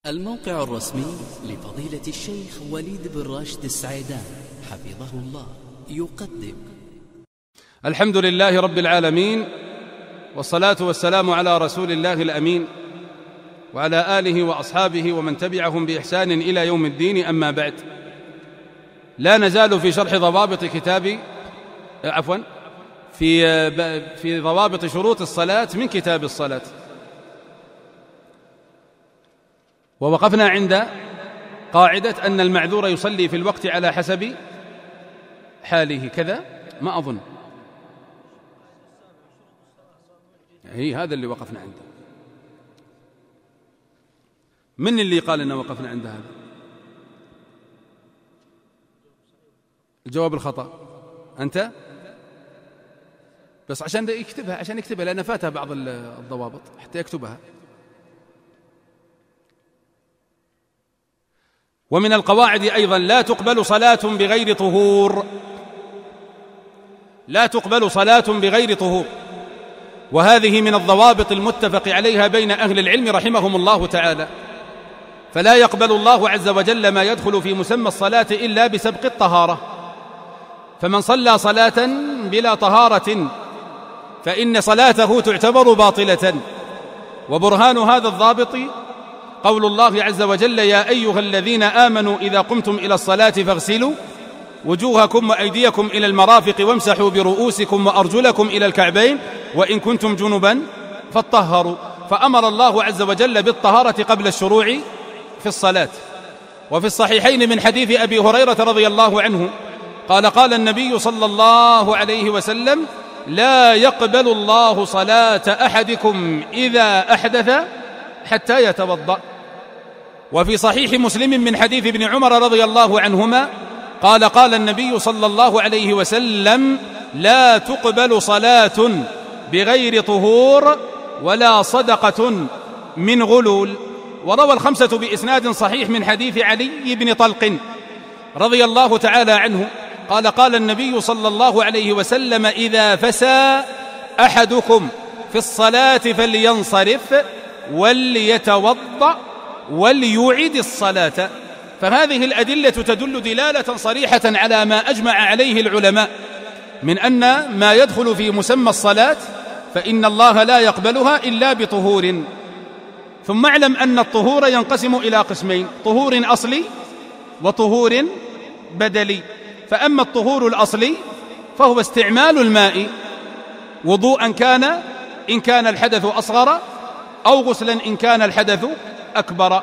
الموقع الرسمي لفضيلة الشيخ وليد بن راشد السعيدان حفظه الله يقدم. الحمد لله رب العالمين، والصلاة والسلام على رسول الله الأمين وعلى آله وأصحابه ومن تبعهم بإحسان إلى يوم الدين. أما بعد، لا نزال في شرح ضوابط في ضوابط شروط الصلاة من كتاب الصلاة، ووقفنا عند قاعدة أن المعذور يصلي في الوقت على حسب حاله. كذا ما أظن هذا اللي وقفنا عنده. من اللي قال أنه وقفنا عند هذا؟ الجواب الخطأ. أنت بس عشان يكتبها لأن فاتها بعض الضوابط حتى يكتبها. ومن القواعد أيضا لا تقبل صلاة بغير طهور، لا تقبل صلاة بغير طهور، وهذه من الضوابط المتفق عليها بين أهل العلم رحمهم الله تعالى. فلا يقبل الله عز وجل ما يدخل في مسمى الصلاة إلا بسبق الطهارة، فمن صلى صلاة بلا طهارة فإن صلاته تعتبر باطلة. وبرهان هذا الضابط قول الله عز وجل: يا أيها الذين آمنوا إذا قمتم إلى الصلاة فاغسلوا وجوهكم وأيديكم إلى المرافق وامسحوا برؤوسكم وأرجلكم إلى الكعبين وإن كنتم جنبا فاطهروا. فأمر الله عز وجل بالطهارة قبل الشروع في الصلاة. وفي الصحيحين من حديث أبي هريرة رضي الله عنه قال النبي صلى الله عليه وسلم: لا يقبل الله صلاة أحدكم إذا أحدث حتى يتوضأ. وفي صحيح مسلم من حديث ابن عمر رضي الله عنهما قال النبي صلى الله عليه وسلم: لا تقبل صلاة بغير طهور ولا صدقة من غلول. وروى الخمسة بإسناد صحيح من حديث علي بن طلق رضي الله تعالى عنه قال النبي صلى الله عليه وسلم: إذا فسى أحدكم في الصلاة فلينصرف وليتوضأ وليعد الصلاة. فهذه الأدلة تدل دلالة صريحة على ما أجمع عليه العلماء من أن ما يدخل في مسمى الصلاة فإن الله لا يقبلها إلا بطهور. ثم اعلم أن الطهور ينقسم إلى قسمين: طهور أصلي وطهور بدلي. فأما الطهور الأصلي فهو استعمال الماء وضوءا كان إن كان الحدث أصغر أو غسلا إن كان الحدث أكبر.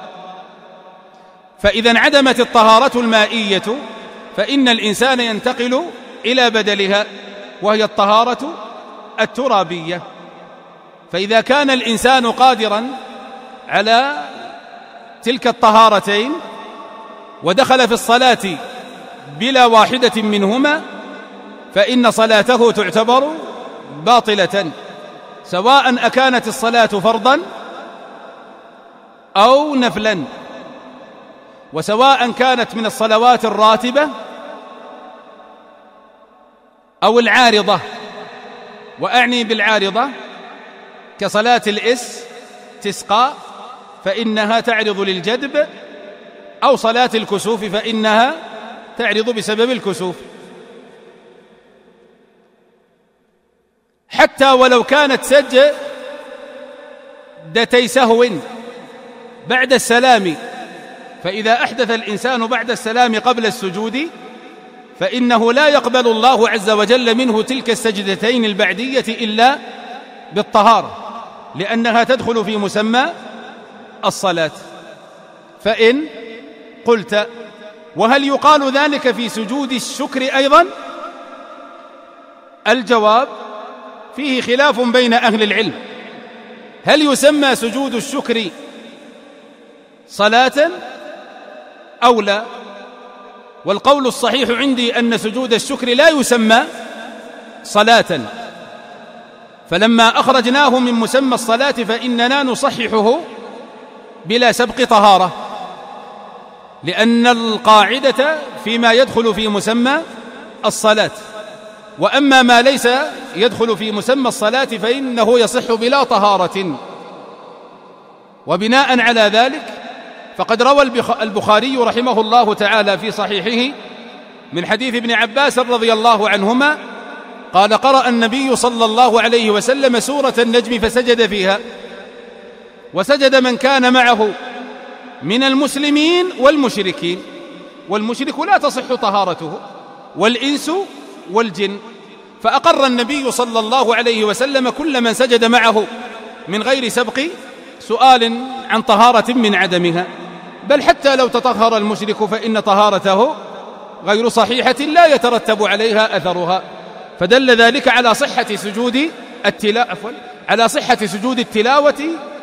فإذا انعدمت الطهارة المائية فإن الإنسان ينتقل إلى بدلها وهي الطهارة الترابية. فإذا كان الإنسان قادرا على تلك الطهارتين ودخل في الصلاة بلا واحدة منهما فإن صلاته تعتبر باطلة، سواء أكانت الصلاة فرضا أو نفلا، وسواء كانت من الصلوات الراتبة أو العارضة. وأعني بالعارضة كصلاة الاستسقاء فإنها تعرض للجدب، أو صلاة الكسوف فإنها تعرض بسبب الكسوف. حتى ولو كانت سجدتي سهو بعد السلام، فإذا أحدث الإنسان بعد السلام قبل السجود فإنه لا يقبل الله عز وجل منه تلك السجدتين البعدية إلا بالطهارة، لأنها تدخل في مسمى الصلاة. فإن قلت: وهل يقال ذلك في سجود الشكر أيضا؟ الجواب: فيه خلاف بين أهل العلم، هل يسمى سجود الشكر صلاة أو لا؟ والقول الصحيح عندي أن سجود الشكر لا يسمى صلاة، فلما أخرجناه من مسمى الصلاة فإننا نصححه بلا سبق طهارة، لأن القاعدة فيما يدخل في مسمى الصلاة. وأما ما ليس يدخل في مسمى الصلاة فإنه يصح بلا طهارة. وبناء على ذلك فقد روى البخاري رحمه الله تعالى في صحيحه من حديث ابن عباس رضي الله عنهما قال: قرأ النبي صلى الله عليه وسلم سورة النجم فسجد فيها، وسجد من كان معه من المسلمين والمشركين، والمشرك لا تصح طهارته، والإنس والجن، فأقر النبي صلى الله عليه وسلم كل من سجد معه من غير سبق سؤال عن طهارة من عدمها، بل حتى لو تطهر المشرك فإن طهارته غير صحيحة لا يترتب عليها أثرها، فدل ذلك على صحة سجود التلاوة على صحة سجود التلاوة.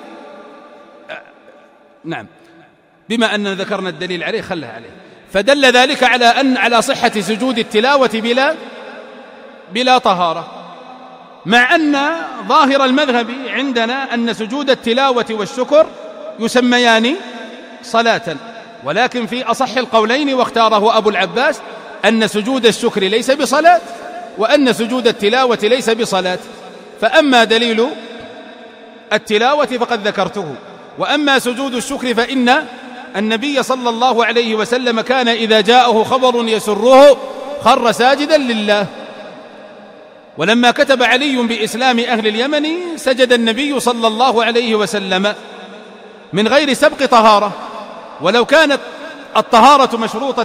نعم، بما أننا ذكرنا الدليل عليه خلها عليه، فدل ذلك على صحة سجود التلاوة بلا طهارة، مع أن ظاهر المذهب عندنا أن سجود التلاوة والشكر يسميان صلاة، ولكن في أصح القولين واختاره أبو العباس أن سجود الشكر ليس بصلاة، وأن سجود التلاوة ليس بصلاة. فأما دليل التلاوة فقد ذكرته، وأما سجود الشكر فإن النبي صلى الله عليه وسلم كان إذا جاءه خبر يسره خر ساجدا لله، ولما كتب علي بإسلام أهل اليمن سجد النبي صلى الله عليه وسلم من غير سبق طهارة، ولو كانت الطهارة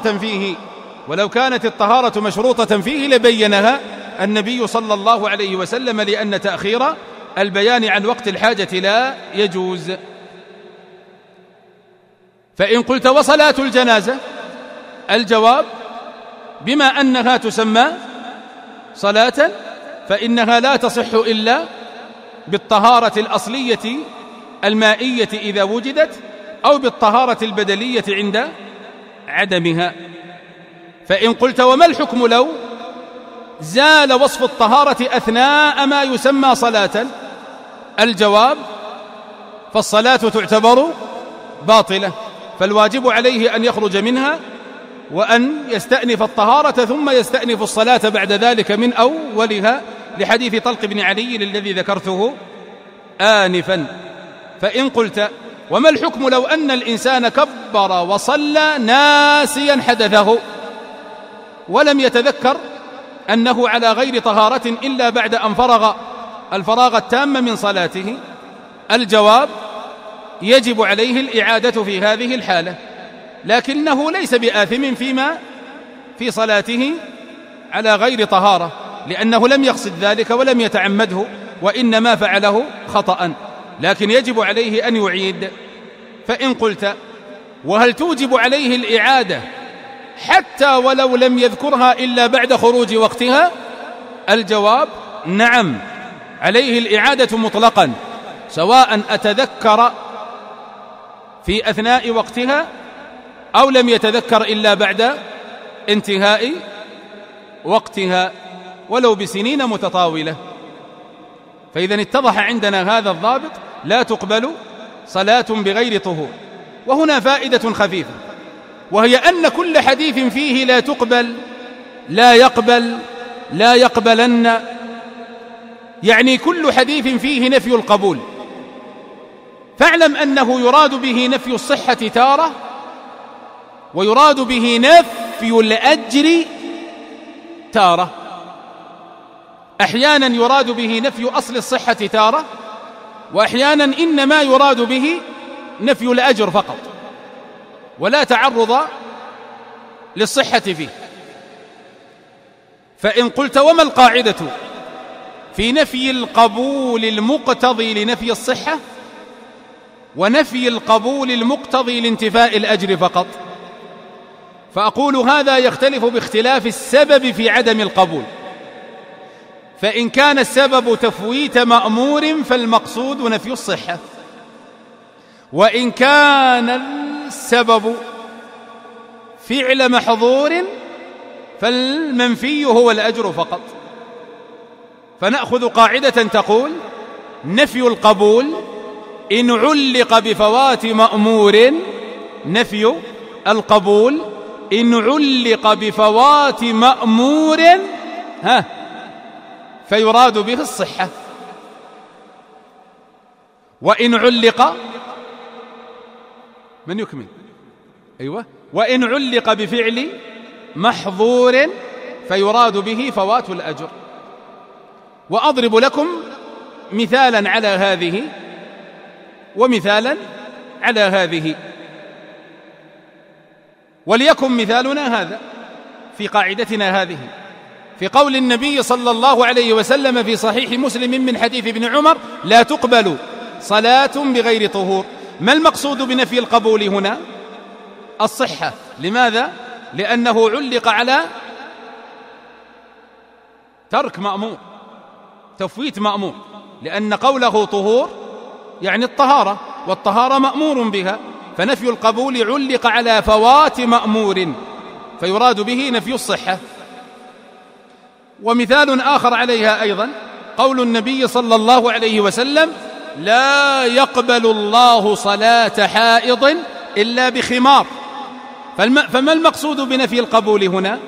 مشروطة فيه لبينها النبي صلى الله عليه وسلم، لأن تأخير البيان عن وقت الحاجة لا يجوز. فإن قلت وصلاة الجنازة، الجواب بما أنها تسمى صلاة فإنها لا تصح إلا بالطهارة الأصلية المائية إذا وجدت، أو بالطهارة البدلية عند عدمها. فإن قلت وما الحكم لو زال وصف الطهارة أثناء ما يسمى صلاة، الجواب فالصلاة تعتبر باطلة، فالواجب عليه أن يخرج منها وأن يستأنف الطهارة ثم يستأنف الصلاة بعد ذلك من أولها، لحديث طلق بن علي الذي ذكرته آنفا. فإن قلت وما الحكم لو أن الإنسان كبر وصلى ناسيا حدثه ولم يتذكر أنه على غير طهارة إلا بعد أن فرغ الفراغ التام من صلاته، الجواب يجب عليه الإعادة في هذه الحالة، لكنه ليس بآثم فيما في صلاته على غير طهارة، لأنه لم يقصد ذلك ولم يتعمده، وإنما فعله خطأ، لكن يجب عليه أن يعيد. فإن قلت وهل توجب عليه الإعادة حتى ولو لم يذكرها إلا بعد خروج وقتها، الجواب نعم، عليه الإعادة مطلقا، سواء أتذكر في أثناء وقتها أو لم يتذكر إلا بعد انتهاء وقتها، ولو بسنين متطاولة. فإذا اتضح عندنا هذا الضابط: لا تقبل صلاة بغير طهور. وهنا فائدة خفيفة، وهي أن كل حديث فيه لا تقبل، لا يقبل، لا يقبلن، يعني كل حديث فيه نفي القبول، فاعلم أنه يراد به نفي الصحة تارة، ويراد به نفي الأجر تارة. أحيانا يراد به نفي أصل الصحة تارة، وأحيانا إنما يراد به نفي الأجر فقط ولا تعرض للصحة فيه. فإن قلت وما القاعدة في نفي القبول المقتضي لنفي الصحة ونفي القبول المقتضي لانتفاء الأجر فقط؟ فأقول هذا يختلف باختلاف السبب في عدم القبول. فإن كان السبب تفويت مأمور فالمقصود نفي الصحة، وإن كان السبب فعل محظور فالمنفي هو الأجر فقط. فنأخذ قاعدة تقول: نفي القبول إن علق بفوات مأمور، نفي القبول إن علق بفوات مأمور فيراد به الصحة، وإن علق من يكمل أيوة. وإن علق بفعل محظور فيراد به فوات الأجر. وأضرب لكم مثالا على هذه ومثالا على هذه. وليكن مثالنا هذا في قاعدتنا هذه في قول النبي صلى الله عليه وسلم في صحيح مسلم من حديث ابن عمر: لا تقبل صلاة بغير طهور. ما المقصود بنفي القبول هنا؟ الصحة. لماذا؟ لأنه علق على ترك مأمور، تفويت مأمور، لأن قوله طهور يعني الطهارة، والطهارة مأمور بها، فنفي القبول علق على فوات مأمور فيراد به نفي الصحة. ومثال آخر عليها أيضا قول النبي صلى الله عليه وسلم: لا يقبل الله صلاة حائض إلا بخمار. فما المقصود بنفي القبول هنا؟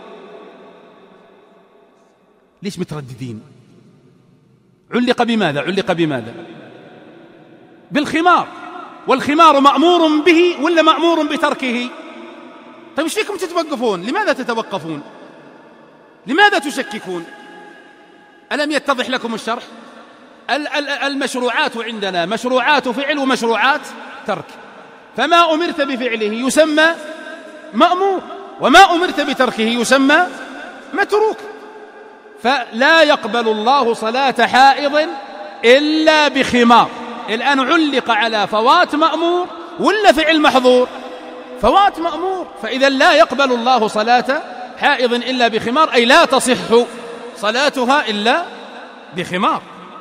ليش مترددين؟ علق بماذا؟ علق بماذا؟ بالخمار، والخمار مأمور به ولا مأمور بتركه؟ طيب ايش فيكم تتوقفون؟ لماذا تتوقفون؟ لماذا تشككون؟ ألم يتضح لكم الشرح؟ المشروعات عندنا مشروعات فعل ومشروعات ترك، فما أمرت بفعله يسمى مأمور، وما أمرت بتركه يسمى متروك. فلا يقبل الله صلاة حائض إلا بخمار. الآن علق على فوات مأمور ولا فعل محظور؟ فوات مأمور. فإذا لا يقبل الله صلاة حائض إلا بخمار، أي لا تصح صلاتها إلا بخمار.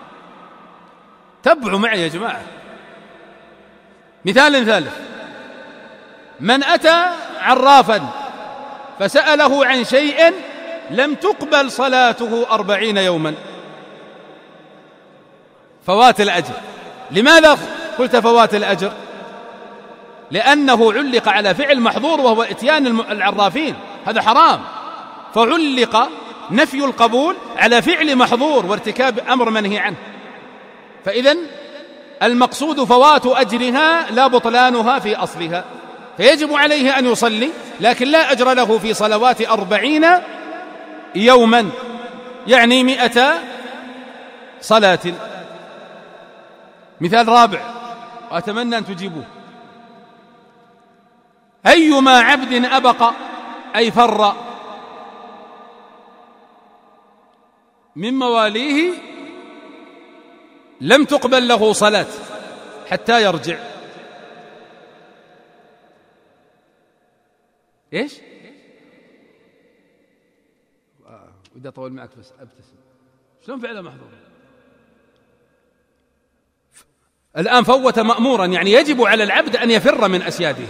تبعوا معي يا جماعة. مثال ثالث: من أتى عرافا فسأله عن شيء لم تقبل صلاته 40 يوما، فوات الأجر. لماذا قلت فوات الأجر؟ لأنه علق على فعل محظور وهو إتيان العرافين، هذا حرام، فعلق نفي القبول على فعل محظور وارتكاب أمر منهي عنه. فإذن المقصود فوات أجرها لا بطلانها في أصلها، فيجب عليه أن يصلي، لكن لا أجر له في صلوات 40 يوما، يعني 100 صلاة. مثال رابع وأتمنى أن تجيبوه: أيما عبد أبق أي فر من مواليه لم تقبل له صلاة حتى يرجع. إيش؟ وإذا طول معك بس أبتسم. شلون فعله محظور؟ الآن فوت مأمورا، يعني يجب على العبد أن يفر من أسياده.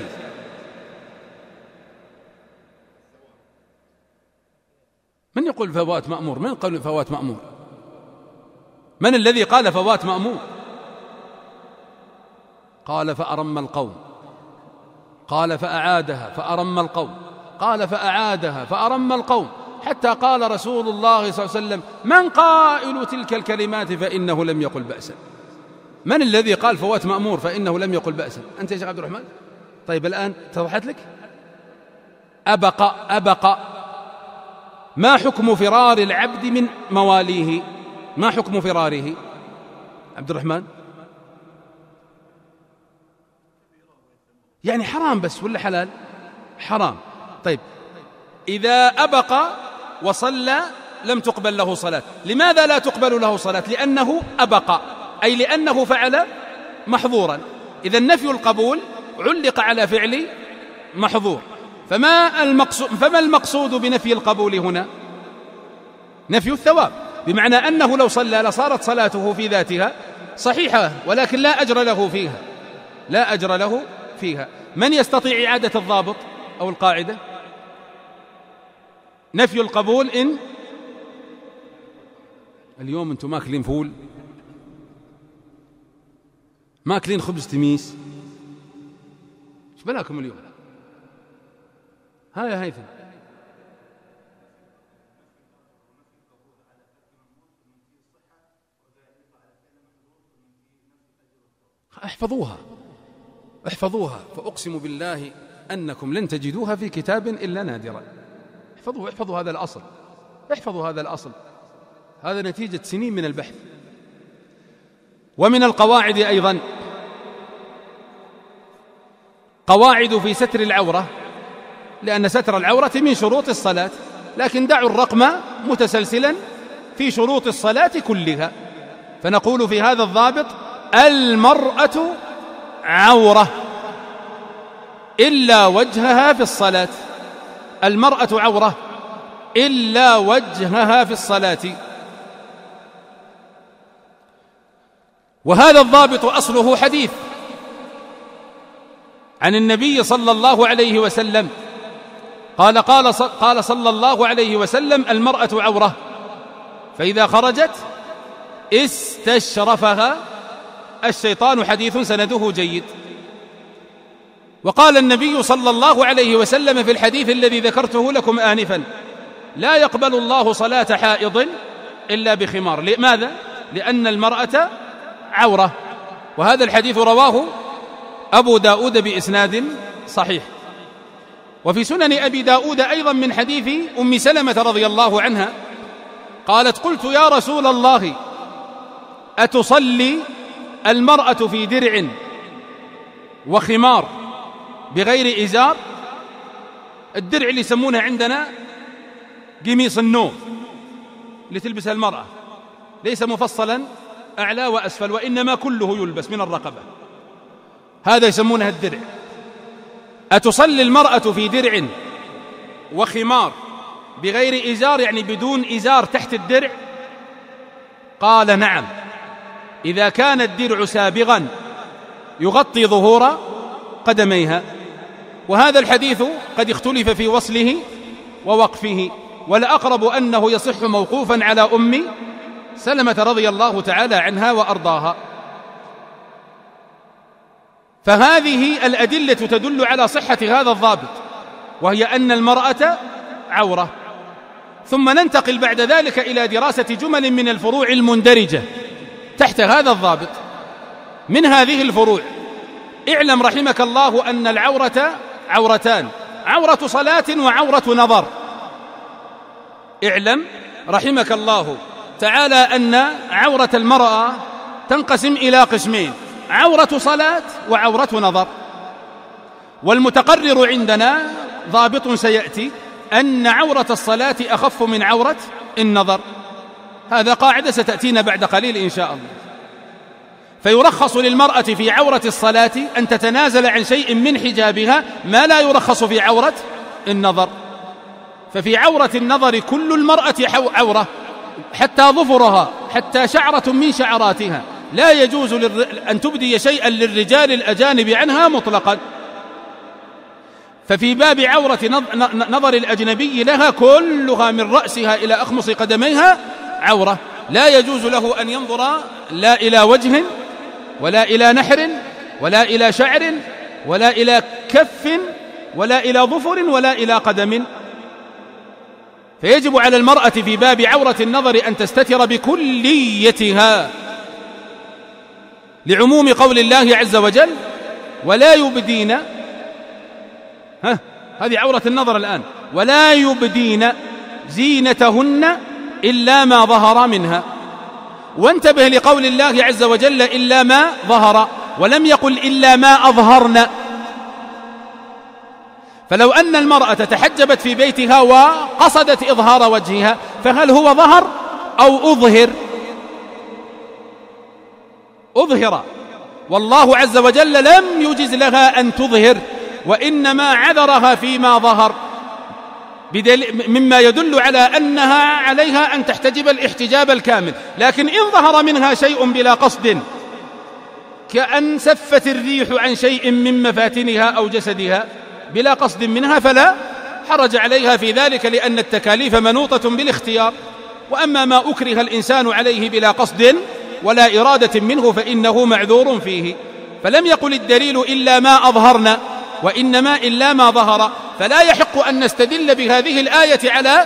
من يقول فوات مأمور؟ من قال فوات مأمور؟ من الذي قال فوات مأمور؟ قال فأرم القوم، قال فأعادها فأرم القوم، قال فأعادها فأرم القوم، حتى قال رسول الله صلى الله عليه وسلم: من قائل تلك الكلمات فإنه لم يقل بأسا. من الذي قال فوات مأمور فإنه لم يقل بأسا؟ أنت يا شيخ عبد الرحمن؟ طيب الآن توضحت لك. أبق ما حكم فرار العبد من مواليه؟ ما حكم فراره عبد الرحمن؟ يعني حرام بس ولا حلال؟ حرام. طيب إذا أبق وصلى لم تقبل له صلاة. لماذا لا تقبل له صلاة؟ لأنه أبق، أي لأنه فعل محظورا. إذا نفي القبول علق على فعل محظور. فما المقصود بنفي القبول هنا؟ نفي الثواب، بمعنى أنه لو صلى لصارت صلاته في ذاتها صحيحة، ولكن لا أجر له فيها، لا أجر له فيها. من يستطيع إعادة الضابط أو القاعدة؟ نفي القبول إن اليوم أنتم ماكلين فول، ماكلين خبز تميس، ايش بلاكم اليوم؟ ها يا هيثم، احفظوها احفظوها. فأقسم بالله أنكم لن تجدوها في كتاب إلا نادرا. احفظوا هذا الأصل، احفظوا هذا الأصل، هذا نتيجة سنين من البحث. ومن القواعد أيضا قواعد في ستر العورة، لأن ستر العورة من شروط الصلاة، لكن دعوا الرقم متسلسلا في شروط الصلاة كلها. فنقول في هذا الضابط: المرأة عورة إلا وجهها في الصلاة. المرأة عورة إلا وجهها في الصلاة. وهذا الضابط أصله حديث عن النبي صلى الله عليه وسلم قال صلى الله عليه وسلم: المرأة عورة، فإذا خرجت استشرفها الشيطان. حديث سنده جيد. وقال النبي صلى الله عليه وسلم في الحديث الذي ذكرته لكم آنفا: لا يقبل الله صلاة حائض إلا بخمار. لماذا؟ لأن المرأة عورة. وهذا الحديث رواه أبو داود بإسناد صحيح. وفي سنن أبي داود أيضا من حديث أم سلمة رضي الله عنها قالت: قلت يا رسول الله، أتصلي المرأة في درع وخمار بغير إزار؟ الدرع اللي يسمونه عندنا قميص النوم اللي تلبسها المرأة، ليس مفصلا أعلى وأسفل، وإنما كله يلبس من الرقبة، هذا يسمونه الدرع. أتصلي المرأة في درع وخمار بغير إزار، يعني بدون إزار تحت الدرع؟ قال: نعم، إذا كان الدرع سابغا يغطي ظهور قدميها. وهذا الحديث قد اختلف في وصله ووقفه، والأقرب أنه يصح موقوفا على أم سلمة رضي الله تعالى عنها وأرضاها. فهذه الأدلة تدل على صحة هذا الضابط، وهي أن المرأة عورة. ثم ننتقل بعد ذلك إلى دراسة جمل من الفروع المندرجة تحت هذا الضابط. من هذه الفروع: اعلم رحمك الله أن العورة عورتان: عورة صلاة وعورة نظر. اعلم رحمك الله تعالى أن عورة المرأة تنقسم إلى قسمين: عورة صلاة وعورة نظر. والمتقرر عندنا ضابط سيأتي أن عورة الصلاة أخف من عورة النظر، هذا قاعدة ستأتينا بعد قليل إن شاء الله. فيرخص للمرأة في عورة الصلاة أن تتنازل عن شيء من حجابها ما لا يرخص في عورة النظر. ففي عورة النظر كل المرأة عورة، حتى ظفرها، حتى شعرة من شعراتها، لا يجوز أن تبدي شيئا للرجال الأجانب عنها مطلقا. ففي باب عورة نظر الأجنبي لها كلها من رأسها إلى أخمص قدميها عورة، لا يجوز له أن ينظر لا إلى وجه ولا إلى نحر ولا إلى شعر ولا إلى كف ولا إلى ظفر ولا إلى قدم. فيجب على المرأة في باب عورة النظر أن تستتر بكليتها، لعموم قول الله عز وجل: ولا يبدين، هذه عورة النظر الآن، ولا يبدين زينتهن إلا ما ظهر منها. وانتبه لقول الله عز وجل: إلا ما ظهر، ولم يقل إلا ما أظهرن. فلو أن المرأة تحجبت في بيتها وقصدت إظهار وجهها، فهل هو ظهر أو أظهر؟ أظهر، والله عز وجل لم يجز لها أن تظهر، وإنما عذرها فيما ظهر، مما يدل على أنها عليها أن تحتجب الاحتجاب الكامل. لكن إن ظهر منها شيء بلا قصد، كأن سفت الريح عن شيء من مفاتنها أو جسدها بلا قصد منها، فلا حرج عليها في ذلك، لأن التكاليف منوطة بالاختيار. وأما ما أكره الإنسان عليه بلا قصد ولا إرادة منه فإنه معذور فيه. فلم يقل الدليل إلا ما أظهرنا، وإنما إلا ما ظهر. فلا يحق أن نستدل بهذه الآية على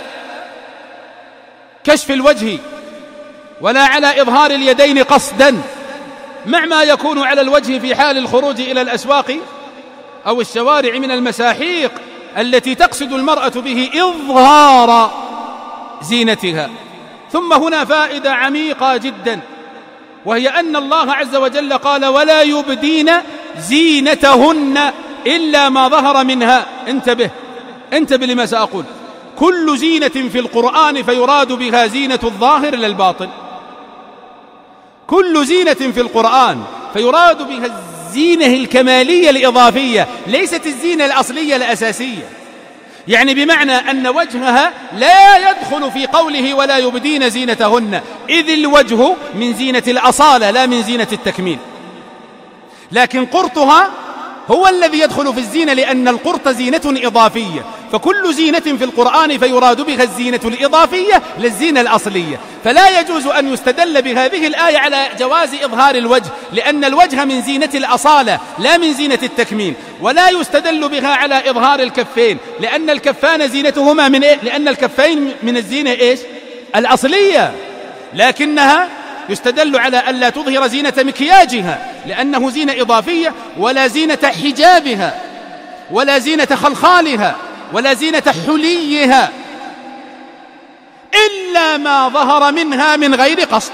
كشف الوجه ولا على إظهار اليدين قصدا، مع ما يكون على الوجه في حال الخروج إلى الأسواق أو الشوارع من المساحيق التي تقصد المرأة به إظهار زينتها. ثم هنا فائدة عميقة جدا، وهي أن الله عز وجل قال ولا يبدين زينتهن إلا ما ظهر منها. انتبه لما سأقول. كل زينة في القرآن فيراد بها زينة الظاهر لا الباطن. كل زينة في القرآن فيراد بها الزينة الكمالية الإضافية، ليست الزينة الأصلية الأساسية. يعني بمعنى أن وجهها لا يدخل في قوله ولا يبدين زينتهن، إذ الوجه من زينة الأصالة لا من زينة التكميل، لكن قرطها هو الذي يدخل في الزينة، لأن القرط زينة إضافية. فكل زينة في القرآن فيراد بها الزينة الإضافية للزينة الأصلية. فلا يجوز أن يستدل بهذه الآية على جواز إظهار الوجه، لأن الوجه من زينة الأصالة لا من زينة التكميل. ولا يستدل بها على إظهار الكفين، لأن الكفان زينتهما من إيه؟ لأن الكفين من الزينة إيش؟ الأصلية. لكنها يستدل على ألا تظهر زينة مكياجها، لأنه زينة إضافية، ولا زينة حجابها، ولا زينة خلخالها، ولا زينة حليها، إلا ما ظهر منها من غير قصد،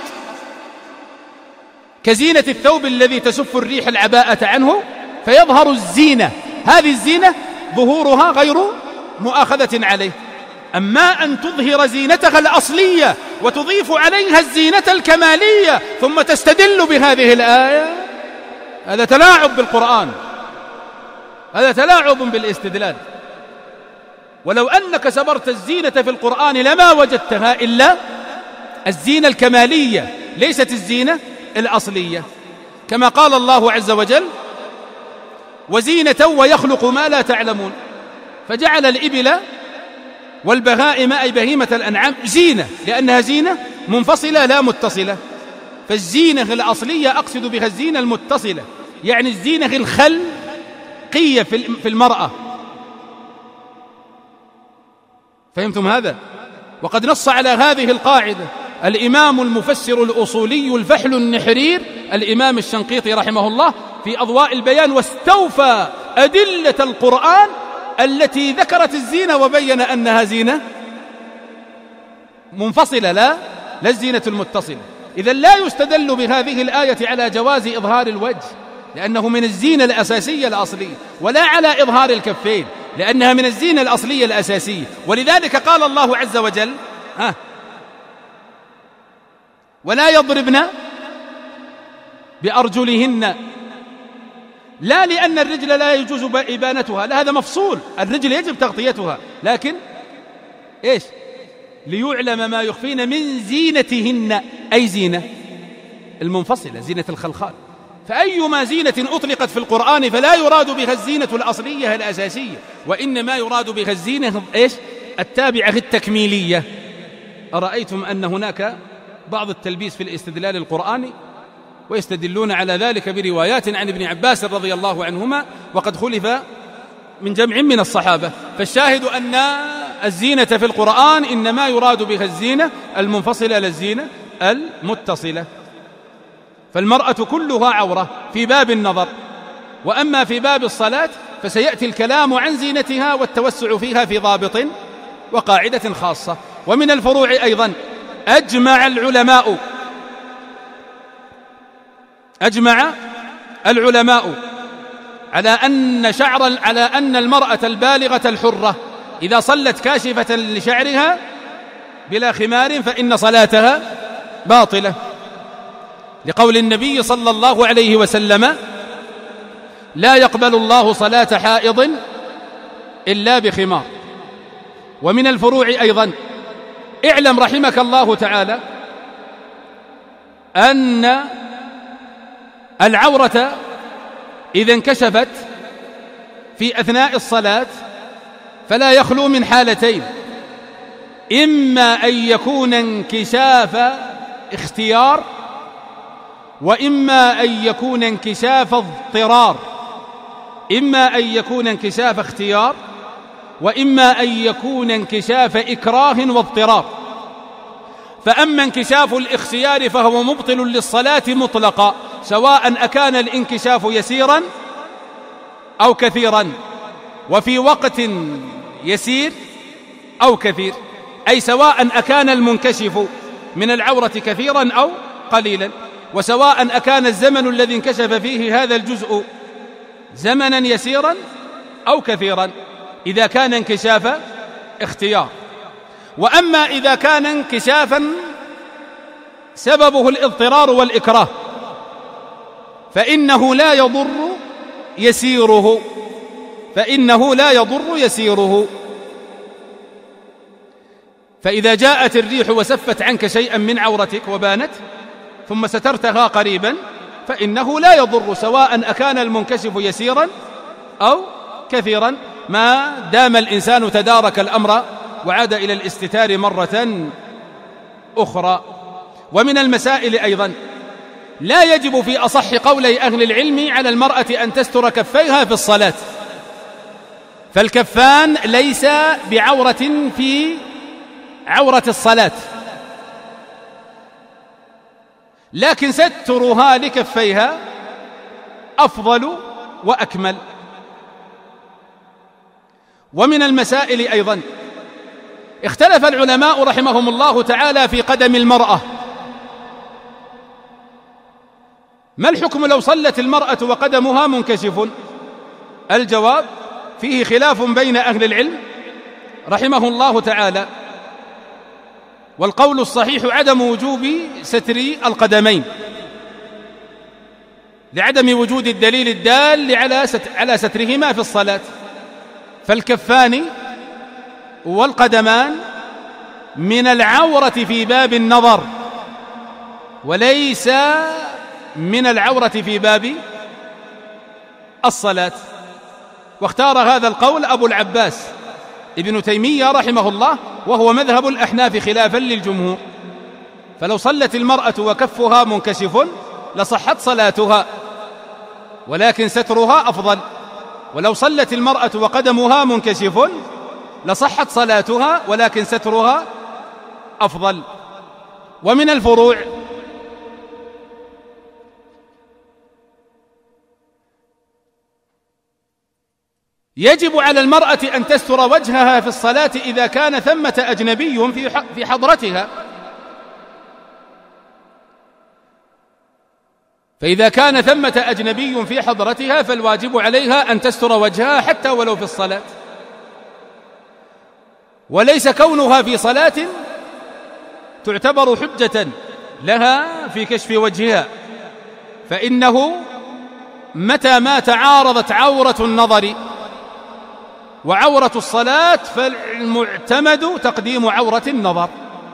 كزينة الثوب الذي تسف الريح العباءة عنه فيظهر الزينة. هذه الزينة ظهورها غير مؤاخذة عليه. أما أن تظهر زينتها الأصلية وتضيف عليها الزينة الكمالية ثم تستدل بهذه الآية، هذا تلاعب بالقرآن، هذا تلاعب بالاستدلال. ولو أنك سبرت الزينة في القرآن لما وجدتها إلا الزينة الكمالية، ليست الزينة الأصلية، كما قال الله عز وجل وزينة ويخلق ما لا تعلمون، فجعل الإبل والبهائم أي بهيمة الأنعام زينة، لأنها زينة منفصلة لا متصلة. فالزينة الأصلية أقصد بها الزينة المتصلة، يعني الزينة الخلقية في المرأة. فهمتم هذا؟ وقد نص على هذه القاعدة الإمام المفسر الأصولي الفحل النحرير الإمام الشنقيطي رحمه الله في أضواء البيان، واستوفى أدلة القرآن التي ذكرت الزينة وبين أنها زينة منفصلة لا الزينة المتصلة. إذن لا يستدل بهذه الآية على جواز إظهار الوجه، لأنه من الزينة الأساسية الأصلية، ولا على إظهار الكفين، لأنها من الزينة الأصلية الأساسية. ولذلك قال الله عز وجل ولا يضربن بأرجلهن، لا لأن الرجل لا يجوز إبانتها، لا، هذا مفصول، الرجل يجب تغطيتها، لكن إيش؟ ليعلم ما يخفين من زينتهن، أي زينة المنفصلة، زينة الخلخال. فأيما زينة أطلقت في القرآن فلا يراد بها الزينة الأصلية الأساسية، وإنما يراد بها الزينة إيش؟ التابعة التكميلية. أرأيتم أن هناك بعض التلبيس في الاستدلال القرآني، ويستدلون على ذلك بروايات عن ابن عباس رضي الله عنهما، وقد خلف من جمع من الصحابة. فالشاهد أن الزينة في القرآن إنما يراد بها الزينة المنفصلة للزينة المتصلة. فالمرأة كلها عورة في باب النظر، وأما في باب الصلاة فسيأتي الكلام عن زينتها والتوسع فيها في ضابط وقاعدة خاصة. ومن الفروع أيضا أجمع العلماء على أن المرأة البالغة الحرة إذا صلت كاشفة لشعرها بلا خمار فإن صلاتها باطلة، لقول النبي صلى الله عليه وسلم لا يقبل الله صلاة حائض إلا بخمار. ومن الفروع أيضا اعلم رحمك الله تعالى أن العورة إذا انكشفت في أثناء الصلاة فلا يخلو من حالتين: إما أن يكون انكشاف اختيار، وإما أن يكون انكشاف اضطرار. إما أن يكون انكشاف اختيار، وإما أن يكون انكشاف إكراه واضطرار. فأما انكشاف الاختيار فهو مبطل للصلاة مطلقا، سواء أكان الانكشاف يسيرا أو كثيرا، وفي وقت يسير أو كثير، أي سواء أكان المنكشف من العورة كثيرا أو قليلا، وسواء أكان الزمن الذي انكشف فيه هذا الجزء زمنا يسيرا أو كثيرا، إذا كان انكشاف اختيار. وأما إذا كان انكشافا سببه الاضطرار والإكراه فإنه لا يضر يسيره، فإذا جاءت الريح وسفت عنك شيئا من عورتك وبانت ثم سترتها قريبا فإنه لا يضر، سواء أكان المنكشف يسيرا أو كثيرا، ما دام الإنسان تدارك الأمر وعاد إلى الاستتار مرة أخرى. ومن المسائل أيضا لا يجب في أصح قولي أهل العلم على المرأة أن تستر كفيها في الصلاة، فالكفان ليس بعورة في عورة الصلاة، لكن سترها لكفيها أفضل وأكمل. ومن المسائل أيضا اختلف العلماء رحمهم الله تعالى في قدم المرأة، ما الحكم لو صلت المرأة وقدمها منكشف؟ الجواب فيه خلاف بين أهل العلم رحمه الله تعالى، والقول الصحيح عدم وجوب ستر القدمين لعدم وجود الدليل الدال على سترهما في الصلاة، فالكفان والقدمان من العورة في باب النظر وليس من العورة في باب الصلاة. واختار هذا القول أبو العباس ابن تيمية رحمه الله، وهو مذهب الأحناف خلافا للجمهور. فلو صلت المرأة وكفها منكشف لصحت صلاتها ولكن سترها أفضل، ولو صلت المرأة وقدمها منكشف لصحت صلاتها ولكن سترها أفضل. ومن الفروع يجب على المرأة أن تستر وجهها في الصلاة إذا كان ثمة أجنبي في حضرتها، فإذا كان ثمة أجنبي في حضرتها فالواجب عليها أن تستر وجهها حتى ولو في الصلاة، وليس كونها في صلاة تعتبر حجة لها في كشف وجهها، فإنه متى ما تعارضت عورة النظر وعورة الصلاة فالمعتمد تقديم عورة النظر.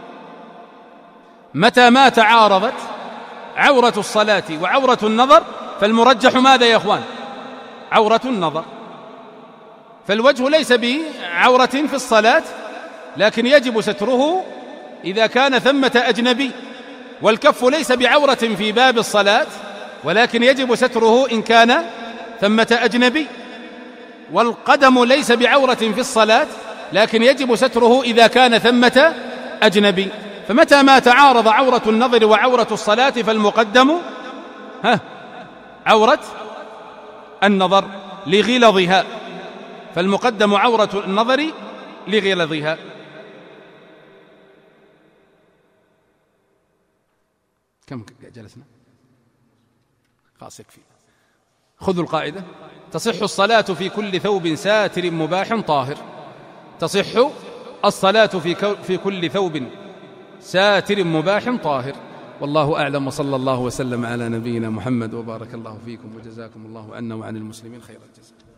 متى ما تعارضت عورة الصلاة وعورة النظر فالمرجح ماذا يا أخوان؟ عورة النظر. فالوجه ليس بعورة في الصلاة لكن يجب ستره إذا كان ثمة أجنبي، والكف ليس بعورة في باب الصلاة ولكن يجب ستره إن كان ثمة أجنبي، والقدم ليس بعورة في الصلاة لكن يجب ستره إذا كان ثمة أجنبي. فمتى ما تعارض عورة النظر وعورة الصلاة فالمقدم عورة النظر لغلظها، فالمقدم عورة النظر لغلظها. كم جلسنا؟ خلاص يكفي. خذوا القاعدة: تصح الصلاة في كل ثوب ساتر مباح طاهر. تصح الصلاة في كل ثوب ساتر مباح طاهر. والله أعلم، وصلى الله وسلم على نبينا محمد، وبارك الله فيكم، وجزاكم الله عنا وعن المسلمين خير الجزاء.